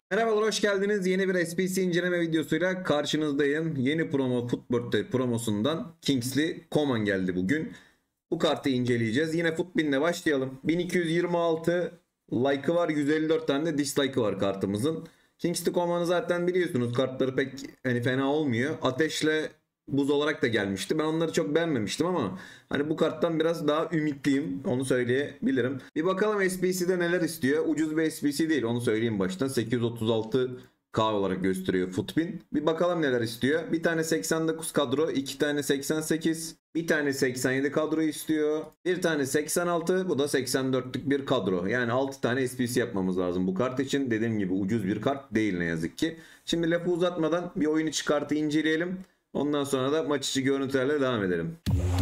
Merhabalar, hoş geldiniz. Yeni bir SBC inceleme videosuyla karşınızdayım. Yeni promo Footbird promosundan Kingsley Coman geldi bugün. Bu kartı inceleyeceğiz. Yine Footbin'le başlayalım. 1226 like'ı var, 154 tane de dislike'ı var kartımızın. Kingsley Coman'ı zaten biliyorsunuz, kartları pek fena olmuyor. Ateşle buz olarak da gelmişti. Ben onları çok beğenmemiştim ama hani bu karttan biraz daha ümitliyim. Onu söyleyebilirim. Bir bakalım SBC'de neler istiyor. Ucuz bir SBC değil, onu söyleyeyim baştan. 836K olarak gösteriyor Footbin. Bir bakalım neler istiyor. Bir tane 89 kadro, iki tane 88, bir tane 87 kadro istiyor. Bir tane 86, bu da 84'lük bir kadro. Yani 6 tane SBC yapmamız lazım bu kart için. Dediğim gibi ucuz bir kart değil ne yazık ki. Şimdi lafı uzatmadan bir oyun içi kartı inceleyelim. Ondan sonra da maç içi görüntülerle devam edelim.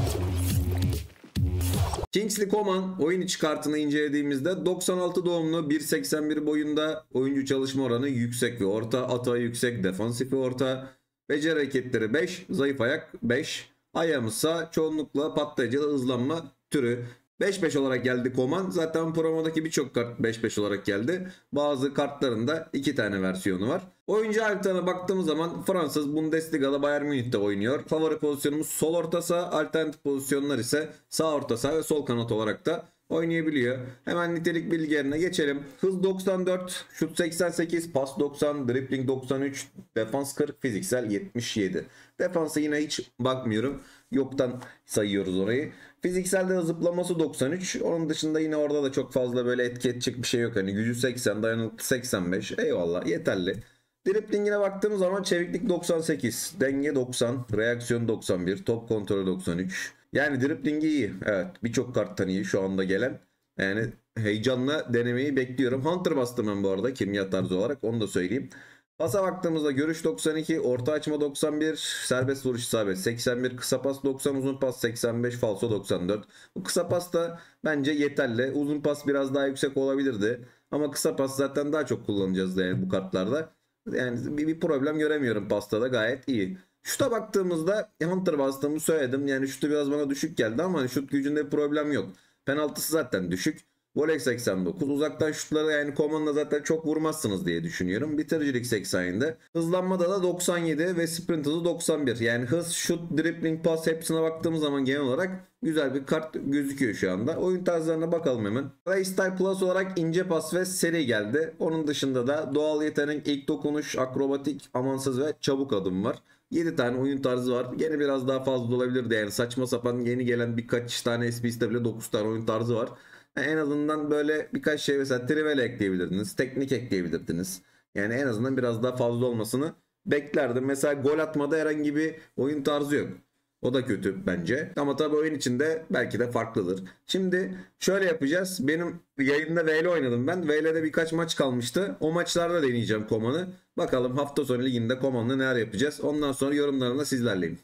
Kingsley Coman oyun içi kartını incelediğimizde 96 doğumlu, 1.81 boyunda, oyuncu çalışma oranı yüksek ve orta, atağı yüksek, defansifi orta, beceri hareketleri 5, zayıf ayak 5, ayağımızsa çoğunlukla patlayıcı hızlanma türü. 5-5 olarak geldi Coman. Zaten promodaki birçok kart 5-5 olarak geldi. Bazı kartlarında 2 tane versiyonu var. Oyuncu haritasına baktığımız zaman Fransız Bundesliga'da Bayern Münih'te oynuyor. Favori pozisyonumuz sol orta saha, alternatif pozisyonlar ise sağ orta saha ve sol kanat olarak da oynayabiliyor. Hemen nitelik bilgilerine geçelim. Hız 94, şut 88, pas 90, dribbling 93, defans 40, fiziksel 77. Defansa yine hiç bakmıyorum. Yoktan sayıyoruz orayı. Fizikselde zıplaması 93. Onun dışında yine orada da çok fazla böyle etki edecek bir şey yok. Hani gücü 80, dayanıklı 85. Eyvallah, yeterli. Dribling'ine baktığımız zaman çeviklik 98, denge 90, reaksiyon 91, top kontrolü 93. Yani driblingi iyi. Evet, birçok karttan iyi şu anda gelen. Yani heyecanla denemeyi bekliyorum. Hunter bastım ben bu arada kimya tarzı olarak, onu da söyleyeyim. Pasa baktığımızda görüş 92, orta açma 91, serbest vuruş isabet 81, kısa pas 90, uzun pas 85, falso 94. Bu kısa pas da bence yeterli. Uzun pas biraz daha yüksek olabilirdi. Ama kısa pas zaten daha çok kullanacağız yani bu kartlarda. Yani bir problem göremiyorum, pasta da gayet iyi. Şuta baktığımızda Hunter bastığımı söyledim. Yani şutu biraz bana düşük geldi ama hani şut gücünde bir problem yok. Penaltısı zaten düşük. Voley 89. Uzaktan şutları yani Coman'la zaten çok vurmazsınız diye düşünüyorum. Bitiricilik 87. Hızlanmada da 97 ve sprint hızı 91. Yani hız, şut, dribbling, pas hepsine baktığımız zaman genel olarak güzel bir kart gözüküyor şu anda. Oyun tarzlarına bakalım hemen. Playstyle Plus olarak ince pas ve seri geldi. Onun dışında da doğal yetenek, ilk dokunuş, akrobatik, amansız ve çabuk adım var. 7 tane oyun tarzı var. Gene biraz daha fazla olabilirdi. Yani saçma sapan yeni gelen birkaç tane SBC'de bile 9 tane oyun tarzı var. En azından böyle birkaç şey, mesela trivela ekleyebilirdiniz. Teknik ekleyebilirdiniz. Yani en azından biraz daha fazla olmasını beklerdim. Mesela gol atmada herhangi bir oyun tarzı yok. O da kötü bence. Ama tabii oyun içinde belki de farklıdır. Şimdi şöyle yapacağız. Benim yayında VL oynadım ben. VL'de birkaç maç kalmıştı. O maçlarda deneyeceğim Coman'ı. Bakalım hafta sonu liginde Coman'la neler yapacağız. Ondan sonra yorumlarımla sizlerleyim.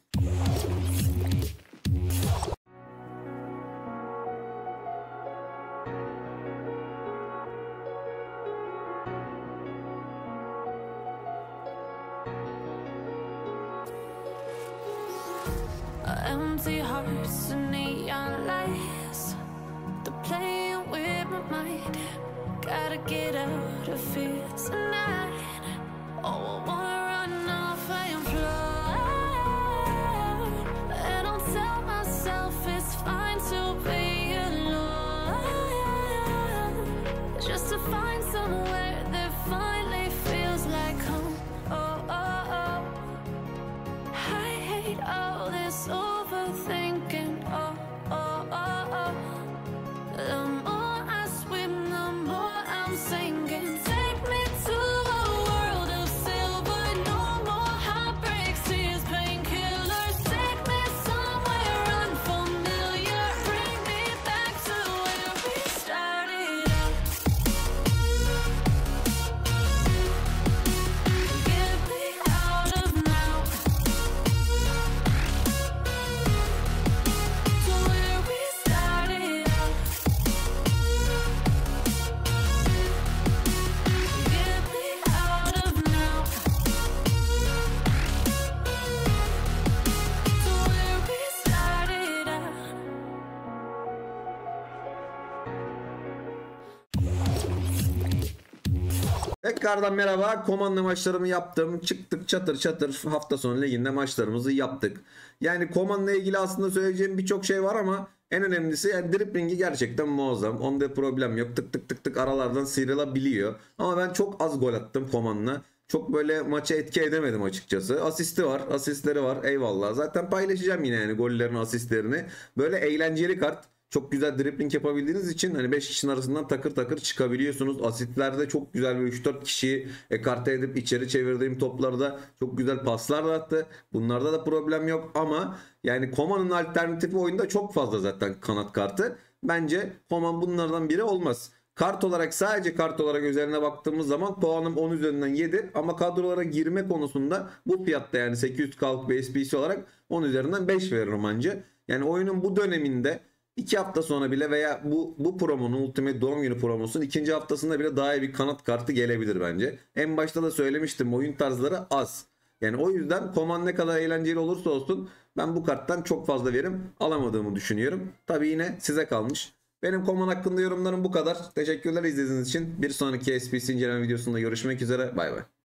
Empty hearts and neon lights, they're playing with my mind. Gotta get out of here tonight. Oh, I wanna run off and fly, and I'll tell myself it's fine to be alone, just to find somewhere that finally feels like home. Oh, oh, oh. I hate all this overthinking. Oh, Tekrardan merhaba. Komanda maçlarımı yaptım. Çıktık çatır çatır hafta sonu liginde maçlarımızı yaptık. Yani Koman'la ilgili aslında söyleyeceğim birçok şey var ama en önemlisi yani driblingi gerçekten muazzam. Onda problem yok. Tık tık tık tık aralardan sıyrılabiliyor. Ama ben çok az gol attım Koman'la. Çok böyle maça etki edemedim açıkçası. Asisti var, asistleri var. Eyvallah. Zaten paylaşacağım yine yani gollerini, asistlerini. Böyle eğlenceli kart. Çok güzel dribbling yapabildiğiniz için hani 5 kişinin arasından takır takır çıkabiliyorsunuz. Asitlerde çok güzel bir 3-4 kişiyi ekarte edip içeri çevirdiğim toplarda çok güzel paslar da attı. Bunlarda da problem yok ama yani Coman'ın alternatifi oyunda çok fazla zaten kanat kartı. Bence Coman bunlardan biri olmaz. Kart olarak sadece kart olarak üzerine baktığımız zaman puanım 10 üzerinden 7 ama kadrolara girme konusunda bu fiyatta yani 800K'lık bir SPC olarak 10 üzerinden 5 veririm anca. Yani oyunun bu döneminde 2 hafta sonra bile veya bu promonun Ultimate doğum günü promosunun ikinci haftasında bile daha iyi bir kanat kartı gelebilir bence. En başta da söylemiştim oyun tarzları az. Yani o yüzden Coman ne kadar eğlenceli olursa olsun ben bu karttan çok fazla verim alamadığımı düşünüyorum. Tabi yine size kalmış. Benim Coman hakkında yorumlarım bu kadar. Teşekkürler izlediğiniz için. Bir sonraki SPC inceleme videosunda görüşmek üzere. Bay bay.